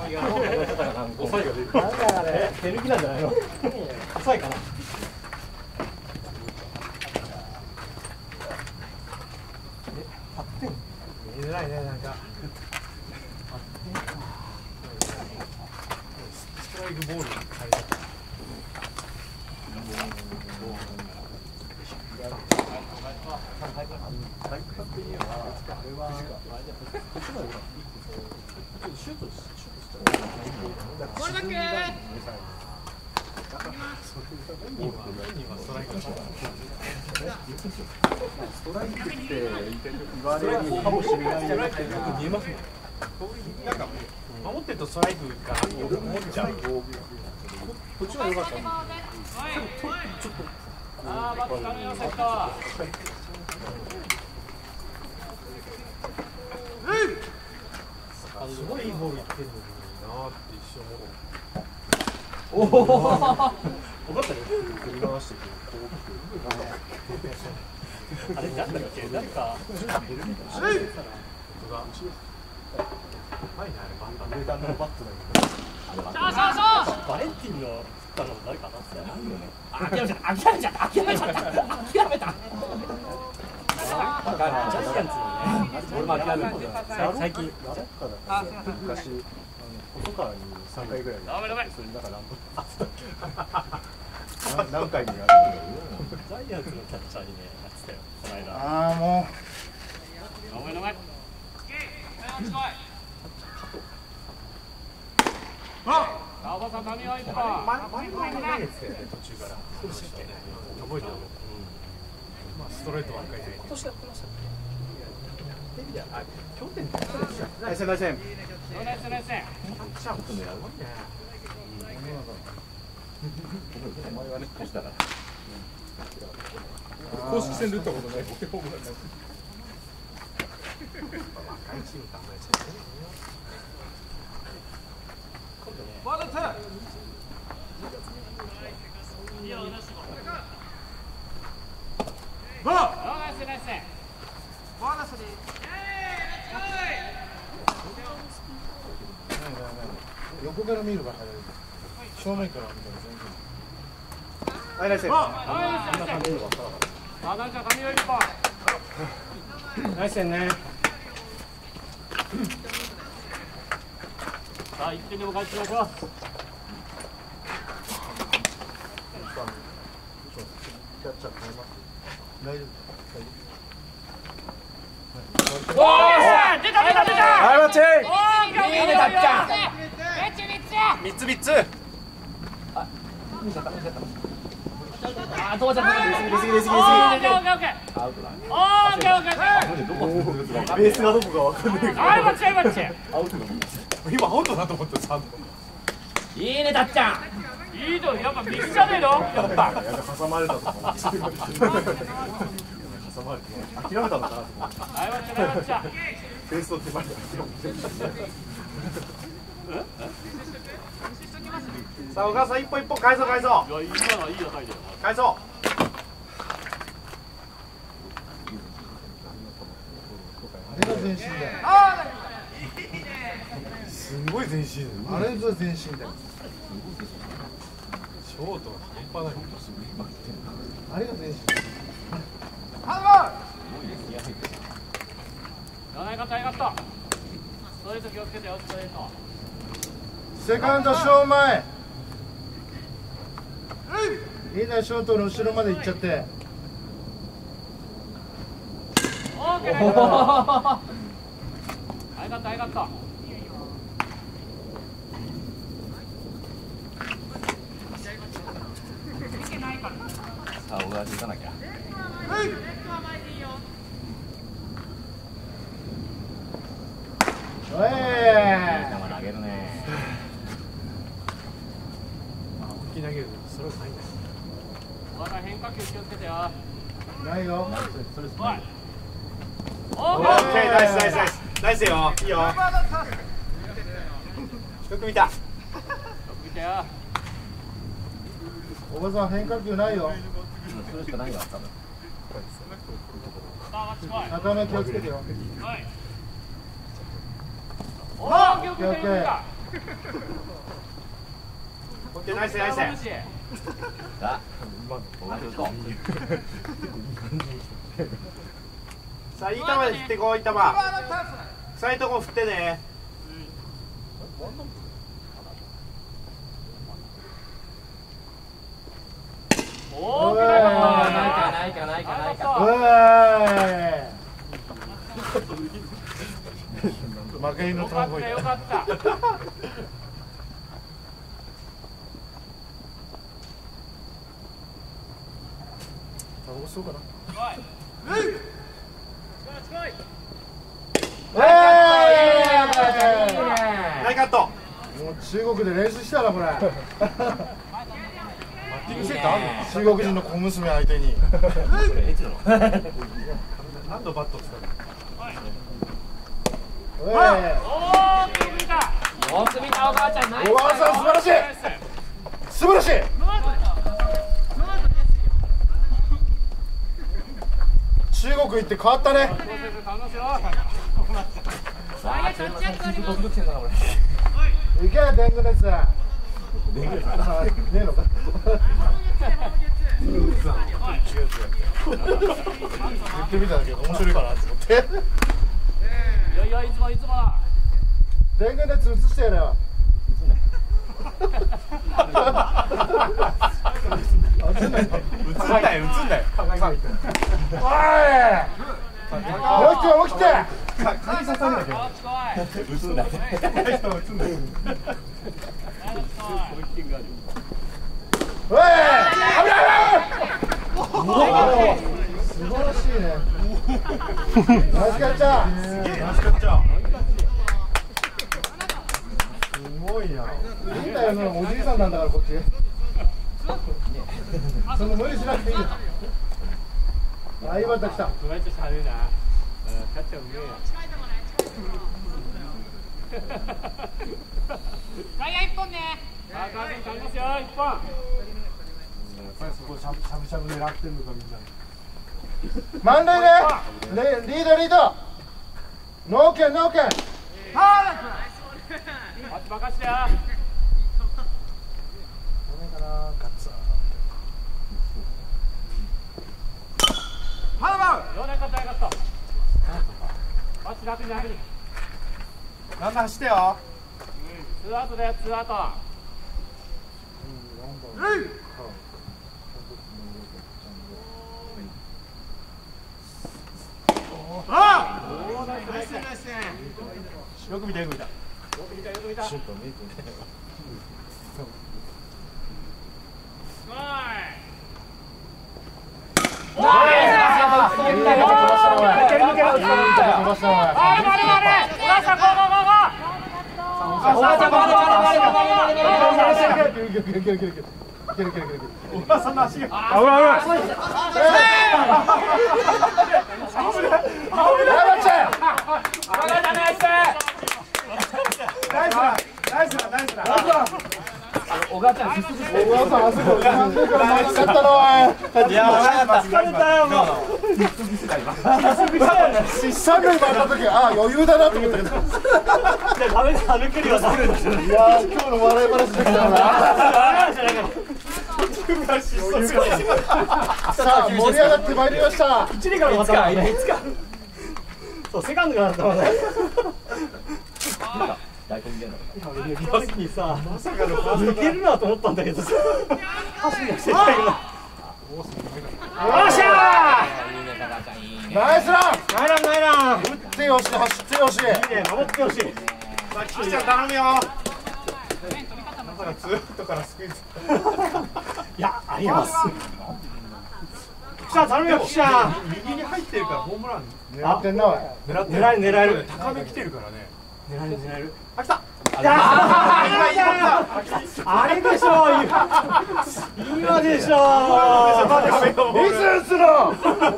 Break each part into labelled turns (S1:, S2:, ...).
S1: 抑えが出る。なんだあれ、手抜きなんじゃないの？抑えかな。8点。見えないね、なんか。ストライクボールに変えた。
S2: これだけ。
S1: ストライクって言われるかもしれないじゃなくて、よく見えますもん。なんか守ってるとストライクかなって思っちゃう。こっちは良かったね。ちょっと。
S2: ああ、バックから寄せた。
S1: すごいいいボールいってるのになーって一瞬思う。おお。分かったね。振り回してこう
S2: あれなんだっけ、なんか。
S1: ヘルメット。本当だ。はいね、あれバンタ。上段のバットだけど。
S2: そう。
S1: バレンティンの振ったの誰かなってないよね。
S2: 諦めちゃった。
S1: ジャイアンツのね、俺も諦めた。最近昔細川に3回ぐらいそれなんか何回もやる。ジャイアンツのキャッチャーにねやってたよこの間。ああもう。
S2: おばさん髪はいいか。
S1: 前ないですね途中から。そうでしたっけ。覚えてる。まあストレートは赤いで。今年やってましたね。去年ナイス。
S2: ナイス。
S1: キャッチャーことねやるもんね。お前はねこうしたら。公式戦で打ったことない。ホームランない。若いチーム考えちゃってね。
S2: バードターン。ゴー。ナイス。ボーナスで。
S1: 横から見るばっかり正面から見たら全然。はい、ナイス。
S2: あ、なんか髪はいいか。
S1: ナイスね。
S2: さあ、1点でも返していきます。
S1: キャッチャー変えます。大丈夫。
S2: おー、出た。
S1: はい、マッチ。
S2: いいね、たっちゃん。
S1: 3つ。
S2: あ、どうじゃ。
S1: 出過ぎ。
S2: オッケー。
S1: アウトだ。ベースがどこかわかんないけど。
S2: はい、マッチ。
S1: アウトだ。今アウトだと思って3度。
S2: いいね、たっちゃん。いいの、やっぱミスじゃねえの。やっぱ。
S1: 挟まれたと思って。挟まれて諦めたのかなと思って。
S2: はい、マッチ。
S1: ベースの手前だ。さあ、お母さん一歩返そう。
S2: いや、いいじゃない、いいじゃないで。
S1: 返そう。あれが全身だよ。すごい全身。あれが全身だよ。ショートが半端ない。あれが全身。
S2: よかった。ストレート気をつけてよ、ストレート。
S1: セカンド正前。いいね、ショートの後ろまで行っちゃって。
S2: オーケー。よかった。
S1: さあ、小川で打たなきゃ。おい。球投げるね。大きい投げる。それはないんだよ。
S2: まだ変化球気をつけてよ。
S1: ないよ。
S2: オ
S1: オッケー、ナイスよ。いいよ。よく見た。
S2: 見てよ。
S1: おばさん変化球ないよ。それしかないよ。高め気をつけてよ。
S2: はい。オーケー。
S1: オッケー、ナイスナイス。さあ、いい球で振ってこう、いい球。臭いとこ振ってね。
S2: おー、ないか。
S1: 負け犬のトンボイ。
S2: よかった。
S1: タバコ吸おうかな。ナイカット。もう中国で練習したらこれ。バッティングセンターあるの？中国人の小娘相手に。何度バット使うの？おー、
S2: 見た。よく見た、おばあちゃん。
S1: おばあさん素晴らしい。素晴らしい。中国行って変わったね。いけデング熱。ねえのか。言ってみたんだけど面白いかなと思って。
S2: いやいつも。
S1: デング熱映してやれよ。映んない。おい。思い切って。鍵刺されなきゃ。映んない。おい。危ない。素晴らしいね。ナイスキャッチャー。すごいな。いいんだよ、おじいさんなんだからこっち。その無理しなくていいよ。あ、いいバッター来た。
S2: 外野一本ね。あ、カービン取りますよ、一本。
S1: やっぱりそこしゃぶしゃぶ狙ってんのかみんな。満塁ね。リード。ノーケン。
S2: 任してよ。
S1: ランナー走ってよ。
S2: ツーアウトだよ、ツーアウト。
S1: よく見た。
S2: よく見た。
S1: おばさんの足が。
S2: おばちゃん、失速して。
S1: おばさん、あそこ、なんでから前に勝ったのおい。いや、疲れたよ、もう。三塁回った時、あ、余裕だなと思ったけど。
S2: ダメだ、歩けるよ、ダメだ。
S1: いや、今日の笑い話できたから。さあ、盛り上がってまいりました。
S2: 一塁から回った。いつか。そう、セカンドからだったもんね。大根みたいな。バスにさ、まさかの抜けるなと思ったんだけどさ。走り出してたけど。よっしゃ
S1: ー。ナイスラン。
S2: ナイラン。
S1: 打ってよし、走ってよし。いい
S2: ね、守ってほしい。
S1: さあ、キキちゃん頼むよ。まさかツーアウトからスクイズ。
S2: いや、あります。キキちゃん頼むよ、キキちゃん。
S1: 右に入ってるからホームラン狙ってんな。
S2: 狙える。
S1: 高め来てるからね。
S2: 狙える。
S1: あ、来た。
S2: あれでしょう。今でしょう。
S1: ミスすろ。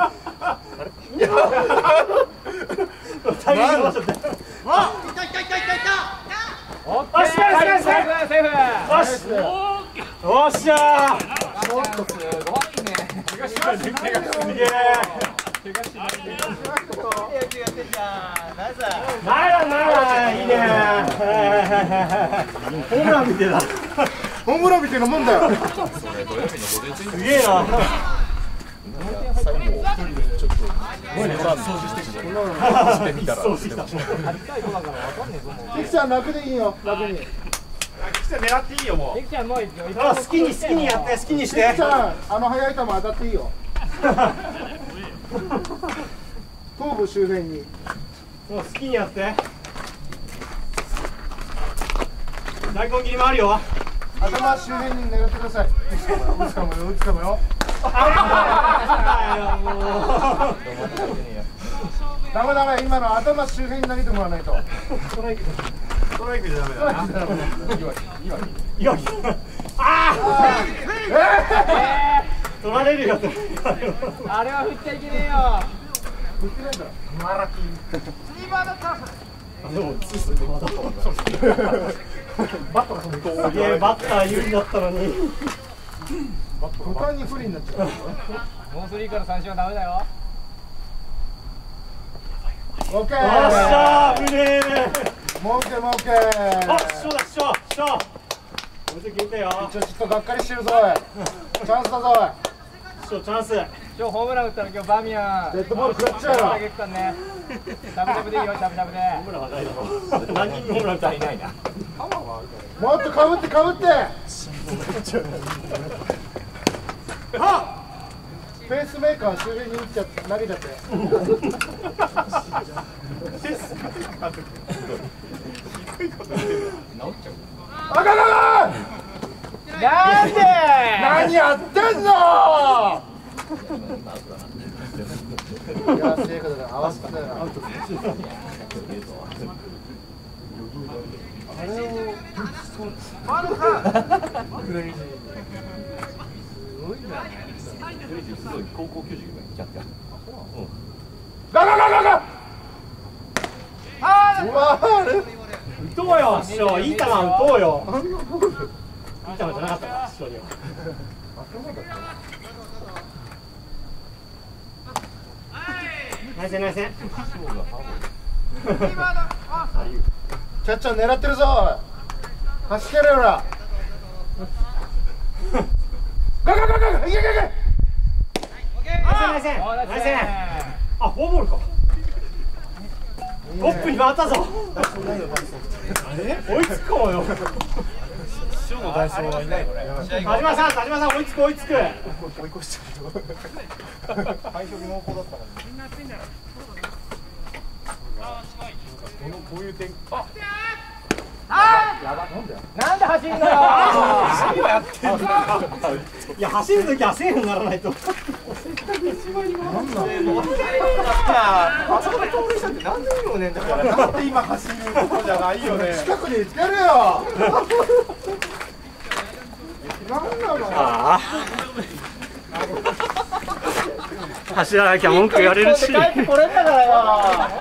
S2: タイミング合わせて。あ、いた。セーフ。よっしゃー。
S1: ちょっとすごいね。怪我しない。
S2: いいね。ホームラン見てた。
S1: ホームランみたいなもんだよ。
S2: すげえな。
S1: キキちゃん楽でいいよ、楽に。キキちゃん狙っていいよもう。
S2: 好きにやって好きにして。
S1: キキちゃん速い球当たっていいよ。頭部周辺に。
S2: もう好きにやって。大根切りもあるよ。
S1: 頭周辺に狙ってください。打つかもよ、打つかもよ。ダメダメ、今の頭周辺に投げてもらわないと。ストライクじゃダメだな。
S2: いわき。取られるよ。
S3: あれは振っちゃいけねえよ。
S1: 振ってないんだ。マラキン。
S2: でもバッター有利だったのに
S1: 途端に不利になっちゃう。
S3: ノースリーから三振はダメだよ。
S1: オッケー。
S2: よっしゃー、うめえ。
S1: もうけもうけ。
S2: あ、師匠だ、師匠。俺と聞いたよ。
S1: ちょっとがっかりしてるぞ。チャンスだぞ。
S2: 師匠チャンス。
S3: 今日ホームラン打ったら今日バーミヤン。
S1: デッドボール食らっちゃうよ。
S3: しゃぶしゃぶでいいよ、しゃぶしゃぶで。
S2: ホームランはないだろ。何人ホームラン打ったらいないな。
S1: もっとかぶってかぶって。ペースメーカー周辺に投げちゃって。あかん。
S3: なんで。
S1: 何やってんの。いや、正確だな、合わせたよな。あれを。
S2: 高校球児がやってやる。
S1: ガガガガガ。うわあれ。
S2: 打とうよ、師匠。いい球打とうよ。いい球じゃなかったか、師匠には。ナイス。
S1: キャッチャー狙ってるぞ。走ってるよな。ガガガガガ。いけいけいけ。
S2: ナイス。あ、フォアボールか。トップに回ったぞ。追いつくかもよ。
S1: 師匠のダイソーはいないのね。
S2: 田島さん追いつく。
S1: 追い越しちゃう。配色濃厚だったのに。こういう点。
S3: なんで走るのよ。
S2: いや、走るときはセーフにならないと。
S1: あそこで盗塁したってなんでいいのねんだから。なんで今走るとこじゃないよね。近くにつけるよ。なんなの。
S2: 走らなきゃ文句言われるし。
S3: 帰ってこれんだからよ。